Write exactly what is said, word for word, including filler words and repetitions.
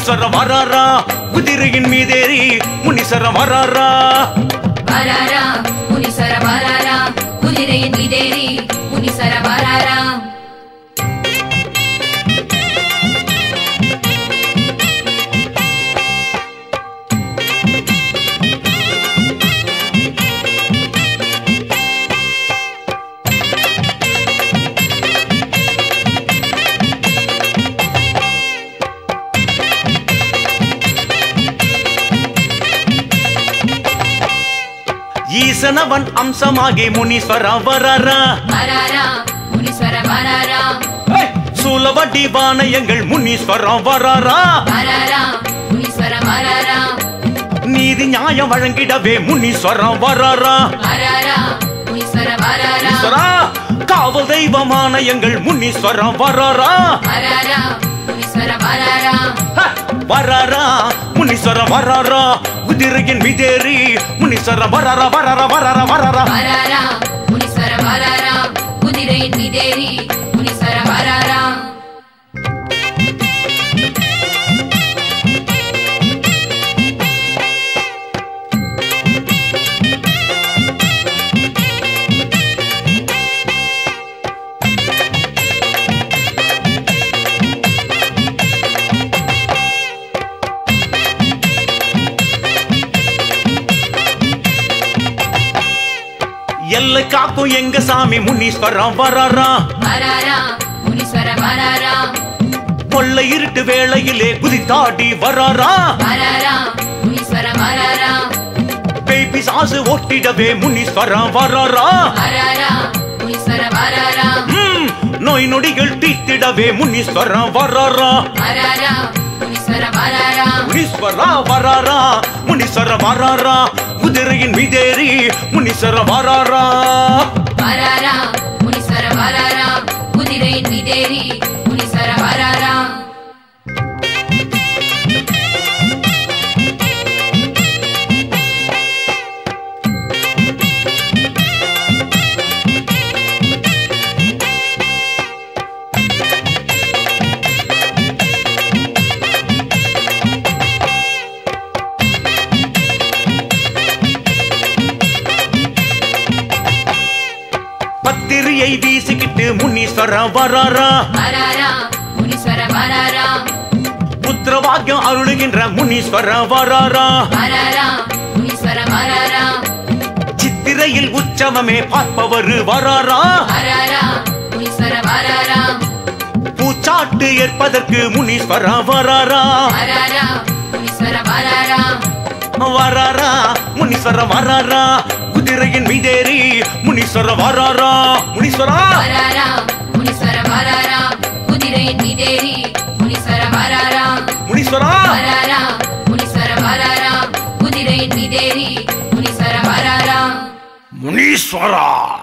முனீஸ்வர வராரா குதிரையின் மீதேறி முனீஸ்வர வராரா வராரா முனீஸ்வர வராரா குதிரையின் மீதேறி முனீஸ்வர வராரா ஈசனவன் அம்சமாகி முனீஸ்வர வராரா வராரா முனீஸ்வர வராரா சூலவடி வானயங்கள் முனீஸ்வர வராரா வராரா முனீஸ்வர வராரா நீதி நியாயம் வழங்கிடவே முனீஸ்வர வராரா வராரா முனீஸ்வர வராரா காவல் தெய்வமான எங்கள் முனீஸ்வர வராரா வராரா முனீஸ்வர வராரா வராரா முனீஸ்வர வராரா குதிரையின் மீதேறி முனீஸ்வர வராரா வராரா வராரா வராரா வராரா முனீஸ்வர வராரா குதிரையின் மீதேறி முனீஸ்வர வராரா எல்லை காக்கும் எங்க சாமி முனீஸ்வர வராரா வராரா முனீஸ்வர வராரா கொள்ளை இருட்டு வேளையிலே குதித்தாடி வராரா வராரா முனீஸ்வர வராரா பேய் பிசாசு ஓட்டிடவே முனீஸ்வர வராரா வராரா முனீஸ்வர வராரா நோய் நொடிகள் தீர்த்திடவே முனீஸ்வர வராரா வராரா முனீஸ்வர வராரா முனீஸ்வர வராரா முனீஸ்வர வராரா குதிரையின் மீதேறி முனீஸ்வர வராரா வராரா முனீஸ்வர வராரா குதிரையின் மீதேறி முனீஸ்வர வராரா பத்திரியை வீசிக்கிட்டு முனீஸ்வர வராரா வராரா முனீஸ்வர வராரா புத்திரவாக்கியம் அருளுகின்ற முனீஸ்வர வராரா வராரா முனீஸ்வர வராரா சித்திரையில் உற்சவமே பார்ப்பவர் வராரா வராரா முனீஸ்வர வராரா பூச்சாட்டு ஏற்பதற்கு முனீஸ்வர வராரா வராரா முனீஸ்வர வராரா வராரா முனீஸ்வர வராரா குதிரையின் மீதேறி முனீஸ்வர வராரா முனீஸ்வரா வராரா முனீஸ்வர வராரா குதிரையின் மீதேறி முனீஸ்வர வராரா முனீஸ்வரா வராரா முனீஸ்வர வராரா குதிரையின் மீதேறி முனீஸ்வர வராரா முனீஸ்வரா